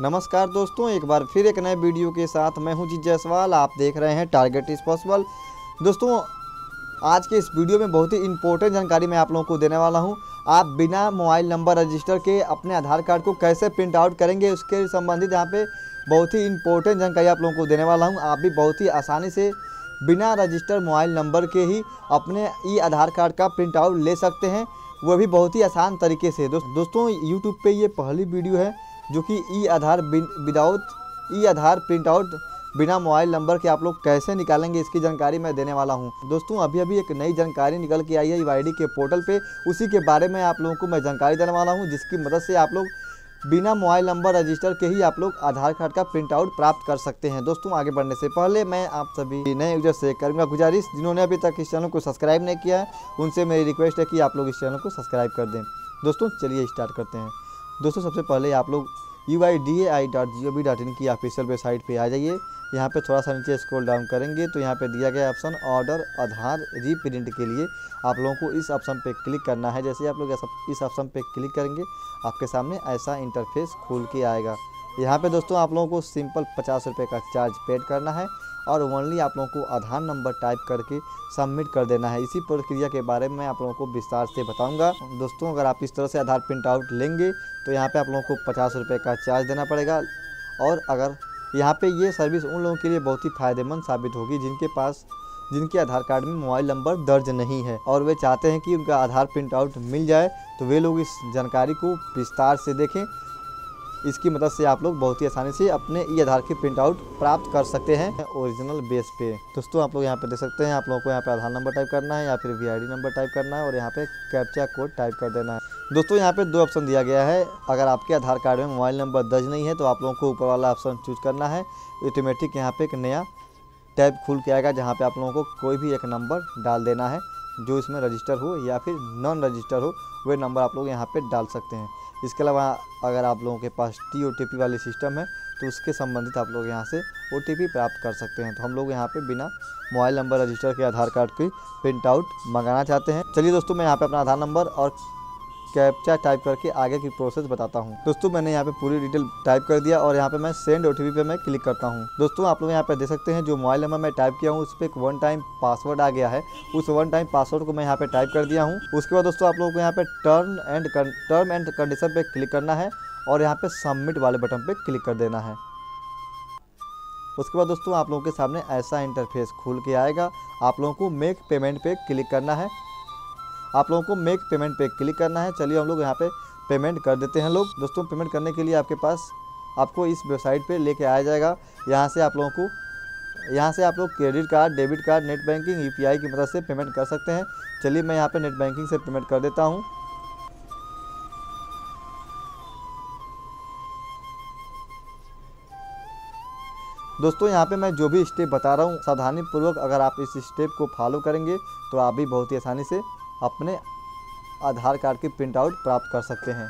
नमस्कार दोस्तों, एक बार फिर एक नए वीडियो के साथ मैं हूं जीत जायसवाल। आप देख रहे हैं टारगेट इज पॉसिबल। दोस्तों, आज के इस वीडियो में बहुत ही इंपॉर्टेंट जानकारी मैं आप लोगों को देने वाला हूं। आप बिना मोबाइल नंबर रजिस्टर के अपने आधार कार्ड को कैसे प्रिंट आउट करेंगे, उसके संबंधित यहाँ पे बहुत ही इंपॉर्टेंट जानकारी आप लोगों को देने वाला हूँ। आप भी बहुत ही आसानी से बिना रजिस्टर मोबाइल नंबर के ही अपने ई आधार कार्ड का प्रिंट आउट ले सकते हैं, वो भी बहुत ही आसान तरीके से। दोस्तों, यूट्यूब पे ये पहली वीडियो है जो कि ई आधार प्रिंट आउट बिना मोबाइल नंबर के आप लोग कैसे निकालेंगे, इसकी जानकारी मैं देने वाला हूं। दोस्तों, अभी एक नई जानकारी निकल के आई है यूआईडी के पोर्टल पे, उसी के बारे में आप लोगों को मैं जानकारी देने वाला हूं, जिसकी मदद से आप लोग बिना मोबाइल नंबर रजिस्टर के ही आप लोग आधार कार्ड का प्रिंट आउट प्राप्त कर सकते हैं। दोस्तों, आगे बढ़ने से पहले मैं आप सभी नए यूजर से करूँगा गुजारिश, जिन्होंने अभी तक इस चैनल को सब्सक्राइब नहीं किया है, उनसे मेरी रिक्वेस्ट है कि आप लोग इस चैनल को सब्सक्राइब कर दें। दोस्तों, चलिए स्टार्ट करते हैं। दोस्तों, सबसे पहले आप लोग uidi.gov.in की ऑफिशियल वेबसाइट पे आ जाइए। यहाँ पे थोड़ा सा नीचे स्क्रॉल डाउन करेंगे तो यहाँ पे दिया गया ऑप्शन ऑर्डर आधार रीप्रिंट के लिए आप लोगों को इस ऑप्शन पे क्लिक करना है। जैसे आप लोग इस ऑप्शन पे क्लिक करेंगे, आपके सामने ऐसा इंटरफेस खुल के आएगा। यहाँ पे दोस्तों आप लोगों को सिंपल 50 रुपये का चार्ज पेड करना है और ओनली आप लोगों को आधार नंबर टाइप करके सबमिट कर देना है। इसी प्रक्रिया के बारे में आप लोगों को विस्तार से बताऊंगा। दोस्तों, अगर आप इस तरह से आधार प्रिंट आउट लेंगे तो यहाँ पे आप लोगों को 50 रुपये का चार्ज देना पड़ेगा। और अगर यहाँ पे ये सर्विस उन लोगों के लिए बहुत ही फ़ायदेमंद साबित होगी जिनके आधार कार्ड में मोबाइल नंबर दर्ज नहीं है और वे चाहते हैं कि उनका आधार प्रिंट आउट मिल जाए, तो वे लोग इस जानकारी को विस्तार से देखें। इसकी मदद से आप लोग बहुत ही आसानी से अपने ई आधार की प्रिंट आउट प्राप्त कर सकते हैं ओरिजिनल बेस पे। दोस्तों, आप लोग यहाँ पे देख सकते हैं, आप लोगों को यहाँ पे आधार नंबर टाइप करना है या फिर वीआईडी नंबर टाइप करना है और यहाँ पे कैप्चा कोड टाइप कर देना है। दोस्तों, यहाँ पे दो ऑप्शन दिया गया है। अगर आपके आधार कार्ड में मोबाइल नंबर दर्ज नहीं है तो आप लोगों को ऊपर वाला ऑप्शन चूज करना है। ऑटोमेटिक यहाँ पे एक नया टैब खुल के आएगा जहाँ पे आप लोगों को कोई भी एक नंबर डाल देना है जो इसमें रजिस्टर हो या फिर नॉन रजिस्टर हो, वे नंबर आप लोग यहाँ पे डाल सकते हैं। इसके अलावा अगर आप लोगों के पास TOTP वाली सिस्टम है तो उसके संबंधित आप लोग यहाँ से OTP प्राप्त कर सकते हैं। तो हम लोग यहाँ पे बिना मोबाइल नंबर रजिस्टर के आधार कार्ड की प्रिंट आउट मंगाना चाहते हैं। चलिए दोस्तों, मैं यहाँ पे अपना आधार नंबर और कैप्चा टाइप करके आगे की प्रोसेस बताता हूँ। दोस्तों, मैंने यहाँ पे पूरी डिटेल टाइप कर दिया और यहाँ पे मैं सेंड OTP पे मैं क्लिक करता हूँ। दोस्तों, आप लोग यहाँ पे देख सकते हैं जो मोबाइल नंबर मैं टाइप किया हूँ उस पर एक 1 टाइम पासवर्ड आ गया है। उस 1 टाइम पासवर्ड को मैं यहाँ पे टाइप कर दिया हूँ। उसके बाद दोस्तों आप लोगों को यहाँ पे टर्म एंड कंडीशन पे क्लिक करना है और यहाँ पे सबमिट वाले बटन पे क्लिक कर देना है। उसके बाद दोस्तों आप लोगों के सामने ऐसा इंटरफेस खुल के आएगा। आप लोगों को मेक पेमेंट पे क्लिक करना है। चलिए हम लोग यहाँ पे पेमेंट कर देते हैं लोग। दोस्तों, पेमेंट करने के लिए आपको इस वेबसाइट पे लेके आया जाएगा। यहाँ से आप लोग credit card, debit card, net banking, UPI की मदद से पेमेंट कर सकते हैं। चलिए मैं यहाँ पे नेट बैंकिंग से पेमेंट कर देता हूँ। दोस्तों, यहाँ पे मैं जो भी स्टेप बता रहा हूँ सावधानीपूर्वक अगर आप इस स्टेप को फॉलो करेंगे तो आप भी बहुत ही आसानी से अपने आधार कार्ड की प्रिंट आउट प्राप्त कर सकते हैं।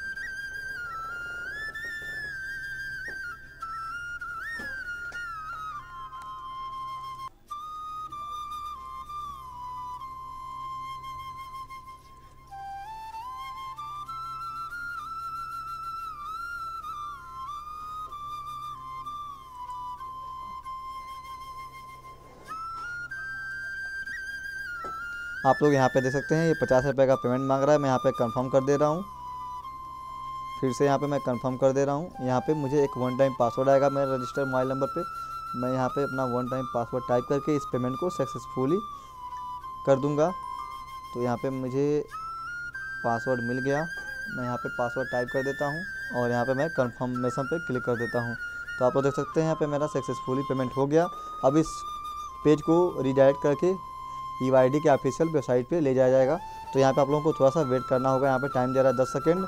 आप लोग यहाँ पे देख सकते हैं ये 50 रुपये का पेमेंट मांग रहा है। मैं यहाँ पे कंफर्म कर दे रहा हूँ। फिर से यहाँ पे मैं कंफर्म कर दे रहा हूँ। यहाँ पे मुझे एक 1 टाइम पासवर्ड आएगा मेरे रजिस्टर्ड मोबाइल नंबर पे। मैं यहाँ पे अपना 1 टाइम पासवर्ड टाइप करके इस पेमेंट को सक्सेसफुली कर दूँगा। तो यहाँ पे मुझे पासवर्ड मिल गया। मैं यहाँ पे पासवर्ड टाइप कर देता हूँ और यहाँ पे मैं कंफर्मेशन पे क्लिक कर देता हूँ। तो आप लोग देख सकते हैं यहाँ पे मेरा सक्सेसफुली पेमेंट हो गया। अब इस पेज को रिडायरेक्ट करके यूआईडी के ऑफिशियल वेबसाइट पे ले जाया जाएगा। तो यहाँ पे आप लोगों को थोड़ा सा वेट करना होगा। यहाँ पे टाइम दे रहा है 10 सेकेंड।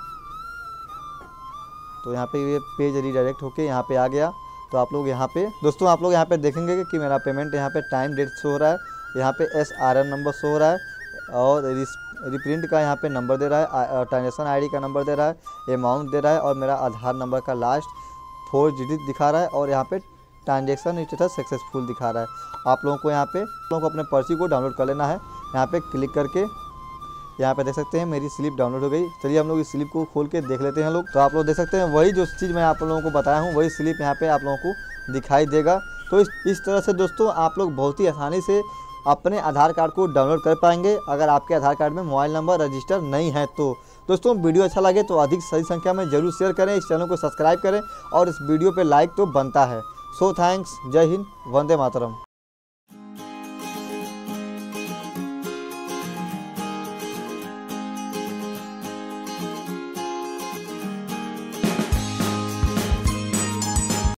तो यहाँ पे ये पेज रिडायरेक्ट होके यहाँ पे आ गया। तो आप लोग यहाँ पे दोस्तों आप लोग यहाँ पे देखेंगे कि मेरा पेमेंट यहाँ पे टाइम डेट शो हो रहा है, यहाँ पे SRN नंबर शो हो रहा है और रिप्रिंट का यहाँ पे नंबर दे रहा है, ट्रांजेक्शन ID का नंबर दे रहा है, अमाउंट दे रहा है और मेरा आधार नंबर का लास्ट 4 डिजिट दिखा रहा है और यहाँ पे ट्रांजेक्शन स्टेटस सक्सेसफुल दिखा रहा है। आप लोगों को अपने पर्ची को डाउनलोड कर लेना है। यहाँ पे क्लिक करके यहाँ पे देख सकते हैं मेरी स्लिप डाउनलोड हो गई। चलिए हम लोग इस स्लिप को खोल के देख लेते हैं लोग। तो आप लोग देख सकते हैं वही जो चीज़ मैं आप लोगों को बताया हूँ वही स्लिप यहाँ पे आप लोगों को दिखाई देगा। तो इस तरह से दोस्तों आप लोग बहुत ही आसानी से अपने आधार कार्ड को डाउनलोड कर पाएंगे अगर आपके आधार कार्ड में मोबाइल नंबर रजिस्टर नहीं है तो। दोस्तों वीडियो अच्छा लगे तो अधिक सही संख्या में जरूर शेयर करें, इस चैनल को सब्सक्राइब करें और इस वीडियो पे लाइक तो बनता है। सो थैंक्स, जय हिंद, वंदे मातरम।